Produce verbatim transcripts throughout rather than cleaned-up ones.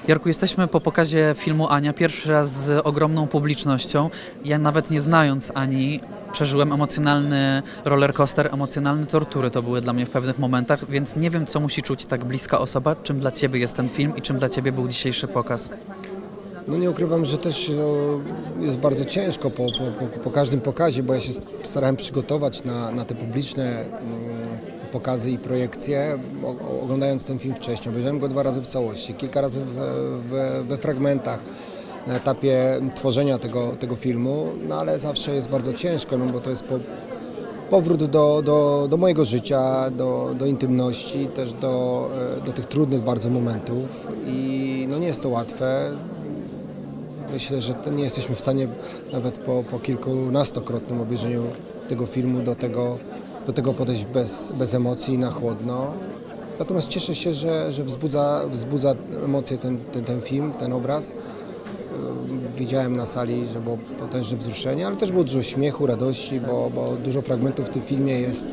Jarku, jesteśmy po pokazie filmu Ania, pierwszy raz z ogromną publicznością. Ja nawet nie znając Ani, przeżyłem emocjonalny rollercoaster, emocjonalne tortury to były dla mnie w pewnych momentach, więc nie wiem, co musi czuć tak bliska osoba, czym dla Ciebie jest ten film i czym dla Ciebie był dzisiejszy pokaz. No nie ukrywam, że też no, jest bardzo ciężko po, po, po, po każdym pokazie, bo ja się starałem przygotować na, na te publiczne mm, pokazy i projekcje, o, oglądając ten film wcześniej. Obejrzałem go dwa razy w całości, kilka razy w, w, we fragmentach na etapie tworzenia tego, tego filmu, no ale zawsze jest bardzo ciężko, no bo to jest po, powrót do, do, do mojego życia, do, do intymności, też do, do tych trudnych bardzo momentów i no nie jest to łatwe. Myślę, że nie jesteśmy w stanie nawet po, po kilkunastokrotnym obejrzeniu tego filmu do tego, do tego podejść bez, bez emocji, na chłodno. Natomiast cieszę się, że, że wzbudza, wzbudza emocje ten, ten, ten film, ten obraz. Widziałem na sali, że było potężne wzruszenie, ale też było dużo śmiechu, radości, bo, bo dużo fragmentów w tym filmie jest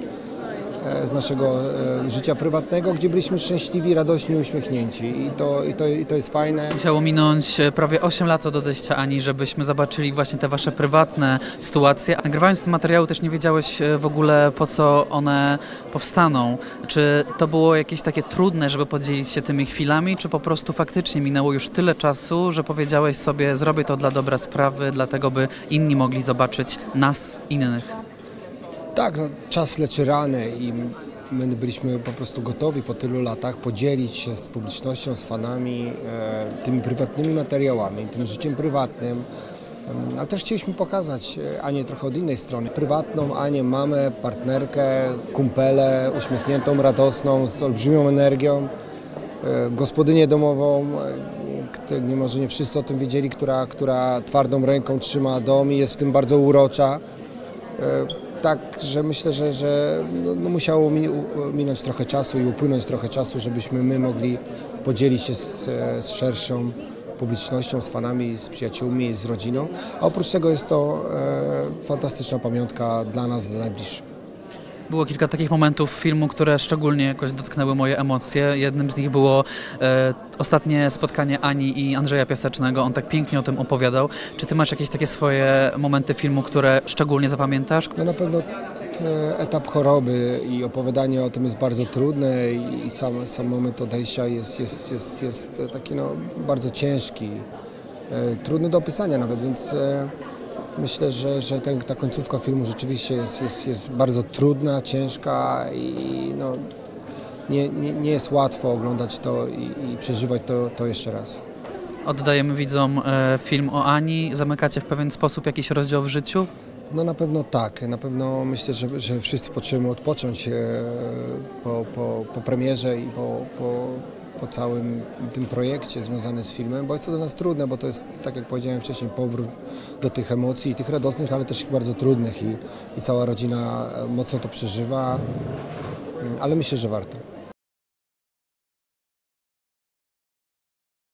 z naszego życia prywatnego, gdzie byliśmy szczęśliwi, radośni, uśmiechnięci i to, i to, i to jest fajne. Musiało minąć prawie osiem lat od odejścia Ani, żebyśmy zobaczyli właśnie te Wasze prywatne sytuacje. Nagrywając te materiały też nie wiedziałeś w ogóle, po co one powstaną. Czy to było jakieś takie trudne, żeby podzielić się tymi chwilami, czy po prostu faktycznie minęło już tyle czasu, że powiedziałeś sobie, zrobię to dla dobra sprawy, dlatego by inni mogli zobaczyć nas, innych? Tak, no, czas leczy rany i my byliśmy po prostu gotowi po tylu latach podzielić się z publicznością, z fanami e, tymi prywatnymi materiałami, tym życiem prywatnym, e, ale też chcieliśmy pokazać Anię trochę od innej strony. Prywatną Anię, mamę, partnerkę, kumpelę, uśmiechniętą, radosną, z olbrzymią energią, e, gospodynię domową, e, nie może nie wszyscy o tym wiedzieli, która, która twardą ręką trzyma dom i jest w tym bardzo urocza. E, Tak, że myślę, że, że no, no musiało minąć trochę czasu i upłynąć trochę czasu, żebyśmy my mogli podzielić się z, z szerszą publicznością, z fanami, z przyjaciółmi, z rodziną. A oprócz tego jest to e, fantastyczna pamiątka dla nas, dla najbliższych. Było kilka takich momentów filmu, które szczególnie jakoś dotknęły moje emocje. Jednym z nich było e, ostatnie spotkanie Ani i Andrzeja Piasecznego. On tak pięknie o tym opowiadał. Czy ty masz jakieś takie swoje momenty filmu, które szczególnie zapamiętasz? No na pewno etap choroby i opowiadanie o tym jest bardzo trudne i sam, sam moment odejścia jest, jest, jest, jest taki no, bardzo ciężki, e, trudny do opisania nawet, więc e, myślę, że, że ten, ta końcówka filmu rzeczywiście jest, jest, jest bardzo trudna, ciężka i no, nie, nie, nie jest łatwo oglądać to i, i przeżywać to, to jeszcze raz. Oddajemy widzom e, film o Ani. Zamykacie w pewien sposób jakiś rozdział w życiu? No na pewno tak. Na pewno myślę, że, że wszyscy potrzebujemy odpocząć e, po, po, po premierze i po, po, po całym tym projekcie związanym z filmem, bo jest to dla nas trudne, bo to jest, tak jak powiedziałem wcześniej, powrót do tych emocji, tych radosnych, ale też bardzo trudnych i, i cała rodzina mocno to przeżywa, ale myślę, że warto.